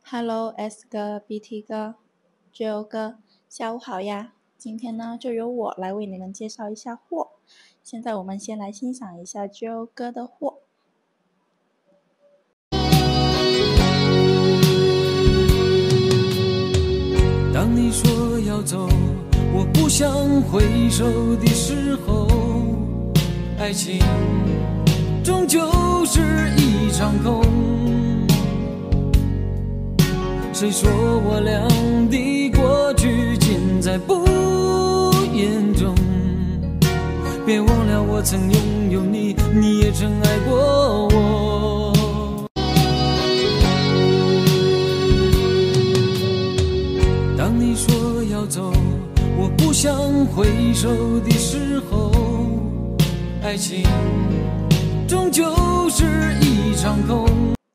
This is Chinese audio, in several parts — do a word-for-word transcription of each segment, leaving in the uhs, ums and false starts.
Hello S 哥、B T 哥、J O 哥，下午好呀！今天呢，就由我来为你们介绍一下货。现在我们先来欣赏一下 J O 哥的货。 当你说要走，我不想回首的时候，爱情终究是一场空。谁说我俩的过去尽在不言中？别忘了我曾拥有你，你也曾爱过我。当你说要走，我不想回首的时候，爱情终究是一场空。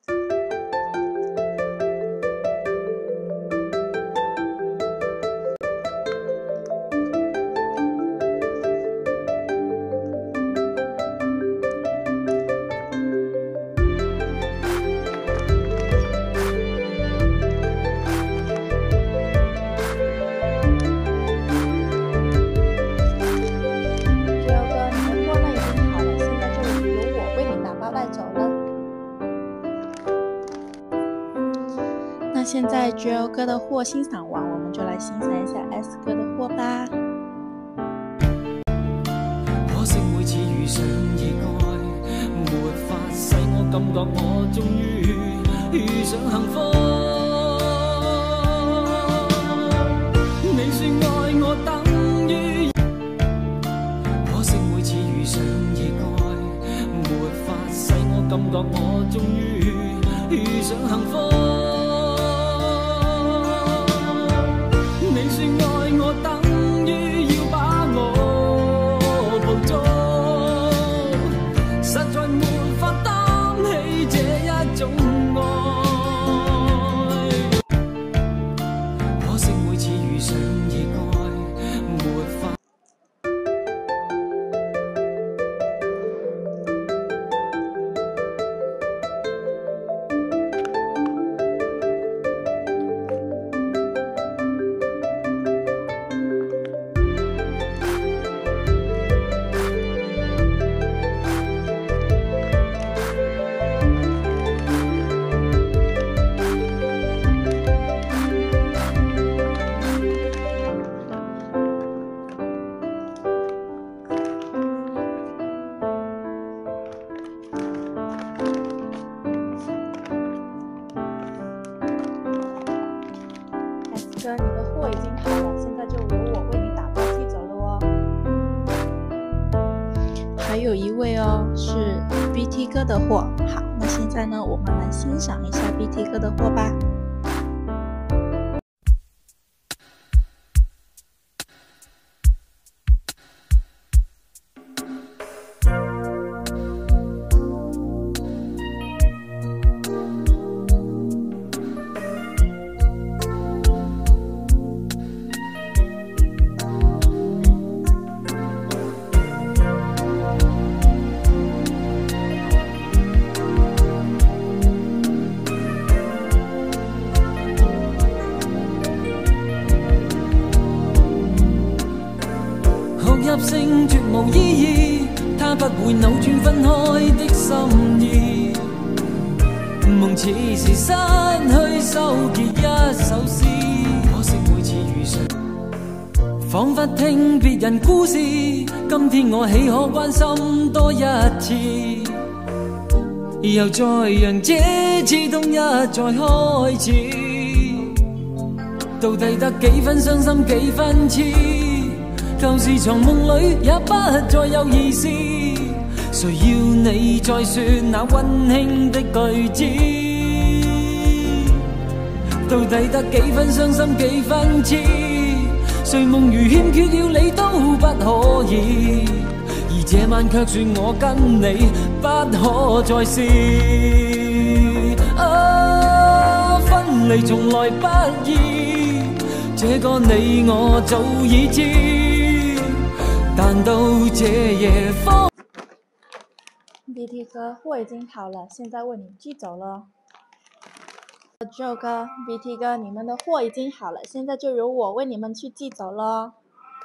那现在 J O 哥的货欣赏完，我们就来欣赏一下 S 哥的货吧。 可惜每次遇上意外，沒法使我感覺我終於遇上幸福。你說愛我等於，可惜每次遇上意外，沒法使我感覺我終於遇上幸福。你說愛我等於要把我捕捉，實在沒法擔起這一種愛。可惜每次遇上意外，沒法。 哥，你的货已经好了，现在就由我为你打包寄走了哦。还有一位哦，是 B T 哥的货。好，那现在呢，我们来欣赏一下 B T 哥的货吧。入性絕無意義，它不會扭轉分開的心意。夢似是失去收結一首詩，可惜每次遇上，彷彿聽別人故事。今天我豈可關心多一次？又再讓這次痛一再開始，到底得幾分傷心幾分痴？舊時藏夢裏也不再有意思，誰要你再說那溫馨的句子？到底得幾分傷心幾分痴？誰夢如欠缺了你都不可以，而這晚卻說我跟你不可再試。啊，分離從來不易，這個你我早已知。但到這夜方 B T 哥，货已经好了，现在为你寄走了。 Joe 哥、B T 哥，你们的货已经好了，现在就由我为你们去寄走了。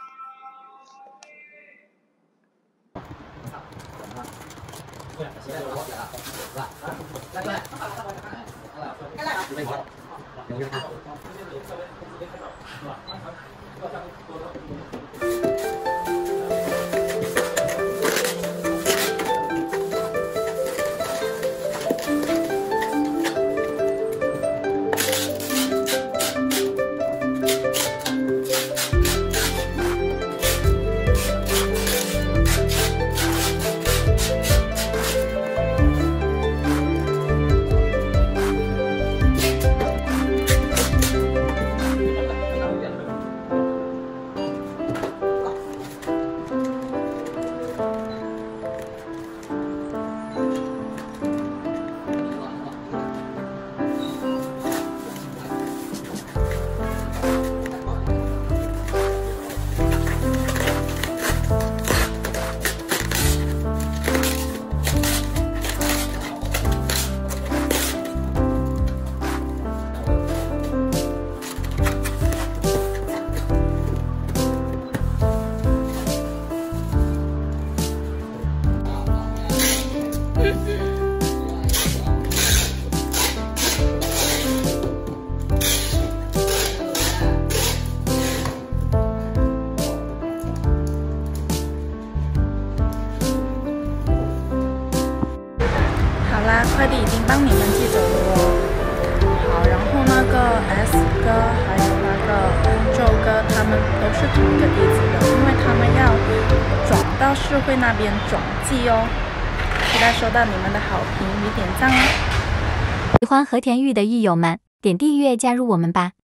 快递已经帮你们寄走了哦。好，然后那个 S 哥还有那个 Joe 哥，他们都是同一个地址的，因为他们要转到市会那边转寄哦。期待收到你们的好评与点赞哦。 喜欢和田玉的玉友们，点订阅加入我们吧。